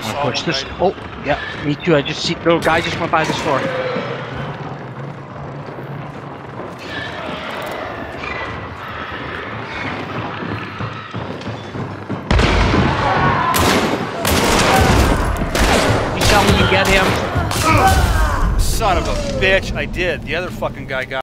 push this. Oh, yeah, me too. I just see the guy just went by the store. You tell me you get him. Son of a bitch! I did. The other fucking guy got.